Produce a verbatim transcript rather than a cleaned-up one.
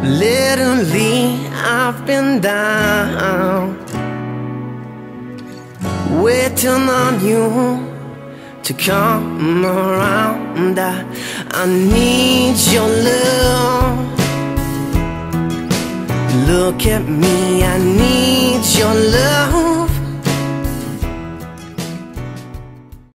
Literally, I've been down, waiting on you to come around. I, I need your love. Look at me, I need your love.